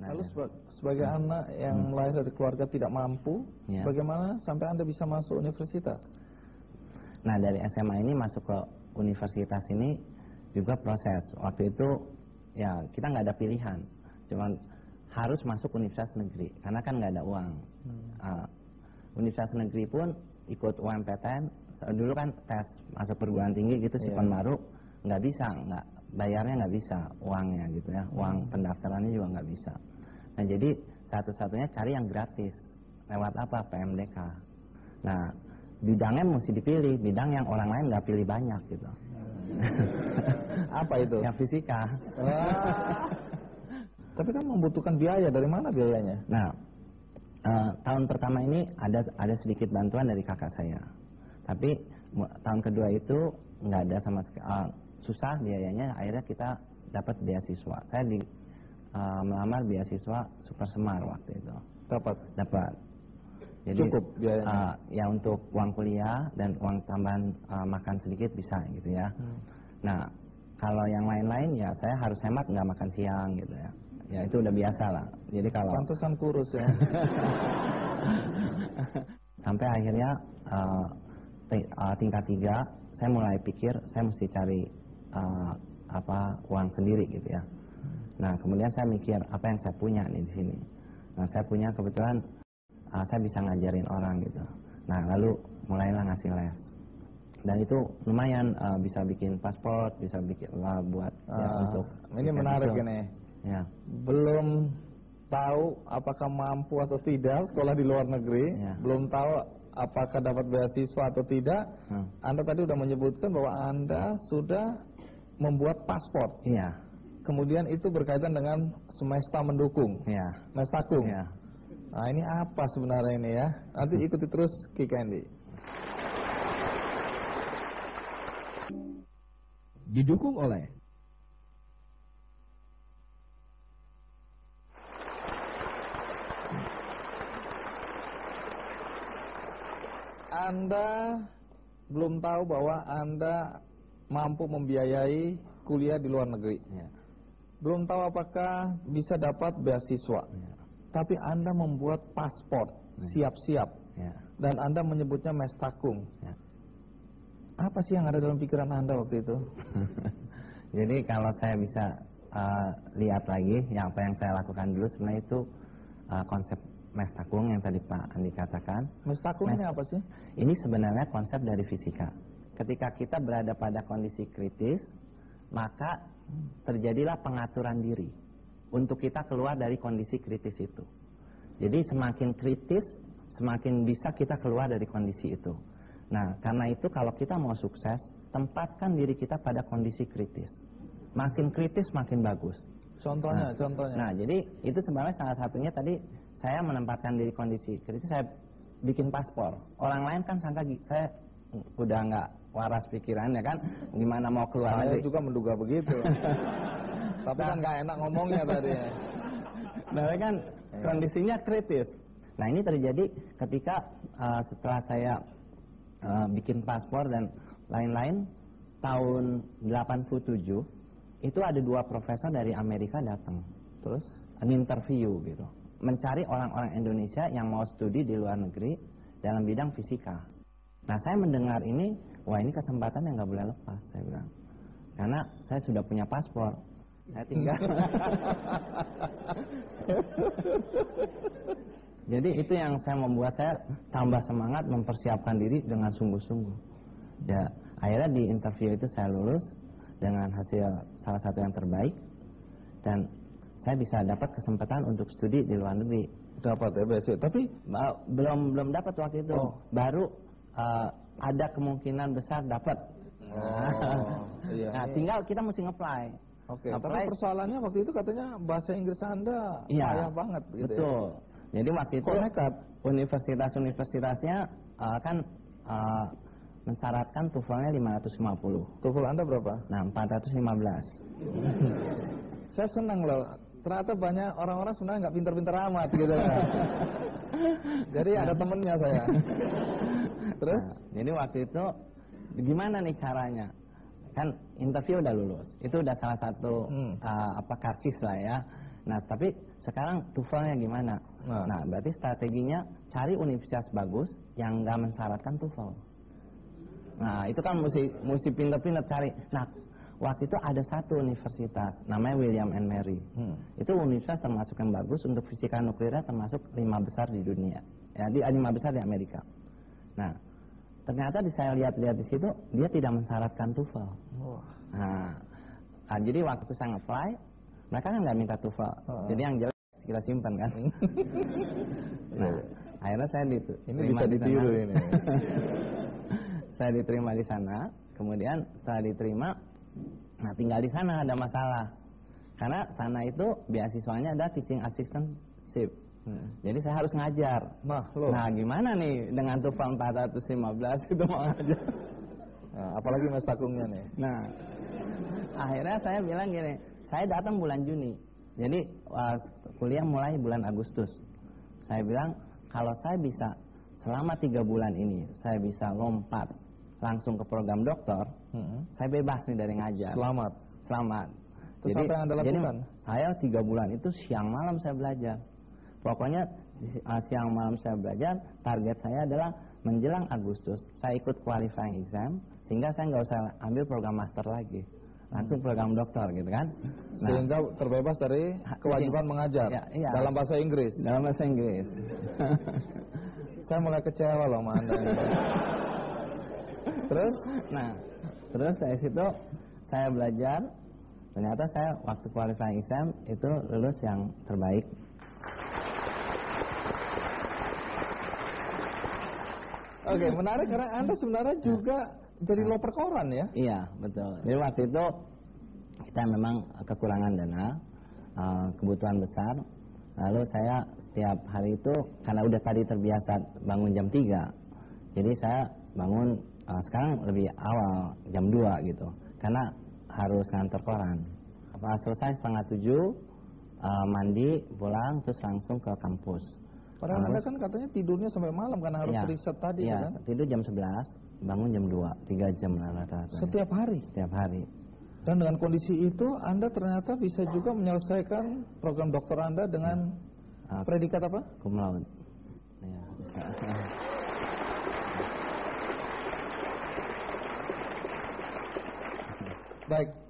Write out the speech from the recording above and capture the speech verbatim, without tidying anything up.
Lalu seba sebagai hmm. anak yang hmm. lahir dari keluarga tidak mampu, ya. Bagaimana sampai Anda bisa masuk universitas? Nah, dari S M A ini masuk ke universitas ini juga proses. Waktu itu ya kita nggak ada pilihan, cuman harus masuk universitas negeri karena kan nggak ada uang. Hmm. Uh, universitas negeri pun ikut U M P T N. Dulu kan tes masuk perguruan tinggi gitu, si yeah. baru nggak bisa, nggak bayarnya nggak bisa uangnya gitu ya, uang hmm. pendaftarannya juga nggak bisa. Nah jadi satu-satunya cari yang gratis lewat apa, P M D K. Nah bidangnya mesti dipilih, bidang yang orang lain nggak pilih banyak gitu. Apa itu? Yang fisika. Ah. Tapi kan membutuhkan biaya, dari mana biayanya? Nah uh, tahun pertama ini ada ada sedikit bantuan dari kakak saya, tapi tahun kedua itu nggak ada sama sekali. Uh, susah biayanya, akhirnya kita dapat beasiswa. Saya di uh, melamar beasiswa Super Semar waktu itu. Dapat, dapat. Jadi cukup biayanya. Uh, ya untuk uang kuliah dan uang tambahan uh, makan sedikit bisa gitu ya. Hmm. Nah kalau yang lain-lain ya saya harus hemat, nggak makan siang gitu ya. Ya itu udah biasa lah. Jadi kalau pantesan kurus ya. Sampai akhirnya uh, uh, tingkat tiga saya mulai pikir saya mesti cari Uh, apa uang sendiri gitu ya. Nah kemudian saya mikir apa yang saya punya nih di sini. Nah saya punya kebetulan uh, saya bisa ngajarin orang gitu. Nah lalu mulailah ngasih les. Dan itu lumayan uh, bisa bikin paspor, bisa bikin uh, buat uh, ya, untuk ini menarik itu. Ini. Ya. Belum tahu apakah mampu atau tidak sekolah di luar negeri, ya. Belum tahu apakah dapat beasiswa atau tidak. Hmm. Anda tadi sudah menyebutkan bahwa Anda sudah membuat paspor. Iya. Kemudian itu berkaitan dengan semesta mendukung. Iya. Mestakung. Iya. Nah ini apa sebenarnya ini ya? Nanti ikuti terus Ki Candy. Didukung oleh Anda belum tahu bahwa Anda mampu membiayai kuliah di luar negeri. Ya. Belum tahu apakah bisa dapat beasiswa. Ya. Tapi Anda membuat paspor, siap-siap. Ya. Dan Anda menyebutnya mestakung. Ya. Apa sih yang ada dalam pikiran Anda waktu itu? Jadi kalau saya bisa uh, lihat lagi, yang apa yang saya lakukan dulu sebenarnya itu uh, konsep mestakung yang tadi Pak Andi katakan. Mestakung Mest ini apa sih? Ini sebenarnya konsep dari fisika. Ketika kita berada pada kondisi kritis, maka terjadilah pengaturan diri untuk kita keluar dari kondisi kritis itu. Jadi semakin kritis, semakin bisa kita keluar dari kondisi itu. Nah, karena itu kalau kita mau sukses, tempatkan diri kita pada kondisi kritis. Makin kritis, makin bagus. Contohnya, nah, contohnya. Nah, jadi itu sebenarnya salah satunya tadi saya menempatkan diri kondisi kritis, saya bikin paspor. Orang lain kan sangka saya udah nggak waras pikirannya kan, gimana mau keluar saya negeri. Juga menduga begitu. Tapi nah, kan nggak enak ngomongnya tadi. Nah kan kondisinya kritis. Nah ini terjadi ketika uh, setelah saya uh, bikin paspor dan lain-lain tahun delapan puluh tujuh itu ada dua profesor dari Amerika datang, terus an interview gitu, mencari orang-orang Indonesia yang mau studi di luar negeri dalam bidang fisika. Nah saya mendengar ini, wah ini kesempatan yang nggak boleh lepas, saya bilang, karena saya sudah punya paspor, saya tinggal. Jadi itu yang saya membuat saya tambah semangat mempersiapkan diri dengan sungguh-sungguh. Ya akhirnya di interview itu saya lulus dengan hasil salah satu yang terbaik dan saya bisa dapat kesempatan untuk studi di luar negeri. Dapat ya basic, tapi uh, belum belum dapat waktu itu, oh. baru Uh, ada kemungkinan besar dapat. Oh, iya, nah, ini... tinggal kita mesti nge-apply. Oke. Okay, tapi persoalannya waktu itu katanya bahasa Inggris Anda iya, payah banget gitu. Betul. Ya? Jadi waktu itu nekat? Universitas-universitasnya uh, kan uh, mensyaratkan TOEFL-nya lima ratus lima puluh. TOEFL Anda berapa? Nah, empat ratus lima belas. Saya senang loh. Ternyata banyak orang-orang sebenarnya nggak pintar-pintar amat gitu. Jadi ada temennya saya. Terus? Nah, jadi waktu itu gimana nih caranya? Kan interview udah lulus, itu udah salah satu hmm. uh, apa karcis lah ya. Nah, tapi sekarang TOEFL-nya gimana? Nah. Nah, berarti strateginya cari universitas bagus yang nggak mensyaratkan TOEFL. Nah, itu kan mesti mesti pinter-pinter cari. Nah, waktu itu ada satu universitas namanya William and Mary. Hmm. Itu universitas termasuk yang bagus untuk fisika nuklir, termasuk lima besar di dunia. Ya, di lima besar di Amerika. Nah, ternyata di saya lihat-lihat di situ dia tidak mensyaratkan TOEFL. Oh. Nah, nah, jadi waktu saya nge-apply, mereka kan nggak minta TOEFL. Oh. Jadi yang jelek kita simpan kan. Nah, akhirnya saya diterima. Ini bisa ditiru ini. Saya diterima di sana, kemudian setelah diterima, nah tinggal di sana ada masalah. Karena sana itu beasiswanya ada teaching assistantship. Hmm. Jadi saya harus ngajar. Nah, loh. Nah, gimana nih dengan TOEFL empat ratus lima belas itu mau ngajar? Nah, apalagi mas takungnya nih. Nah, akhirnya saya bilang gini, saya datang bulan Juni. Jadi uh, kuliah mulai bulan Agustus. Saya bilang kalau saya bisa selama tiga bulan ini saya bisa lompat langsung ke program doktor, hmm. saya bebas nih dari ngajar. Selamat. Selamat. Terus jadi, apa yang Anda lakukan? Jadi saya tiga bulan itu siang malam saya belajar. Pokoknya uh, siang malam saya belajar. Target saya adalah menjelang Agustus saya ikut qualifying exam sehingga saya nggak usah ambil program master lagi, langsung program doktor gitu kan. Nah, sehingga terbebas dari kewajiban mengajar ya, iya. dalam bahasa Inggris. Dalam bahasa Inggris. Saya mulai kecewa loh sama Anda. Terus, nah, terus dari situ saya belajar. Ternyata saya waktu qualifying exam itu lulus yang terbaik. Oke, menarik karena Anda sebenarnya juga jadi loper koran ya? Iya, betul. Jadi waktu itu kita memang kekurangan dana, kebutuhan besar. Lalu saya setiap hari itu karena udah tadi terbiasa bangun jam tiga. Jadi saya bangun uh, sekarang lebih awal jam dua gitu. Karena harus ngantor koran. Pas selesai setengah tujuh, uh, mandi, pulang, terus langsung ke kampus. Padahal Anda kan katanya tidurnya sampai malam karena harus iya, riset tadi iya, kan? Tidur jam sebelas, bangun jam dua, tiga jam rata-rata. Setiap hari? Setiap hari. Dan dengan kondisi itu Anda ternyata bisa juga menyelesaikan program dokter Anda dengan uh, predikat apa? Cum laude. Ya, bisa. Baik.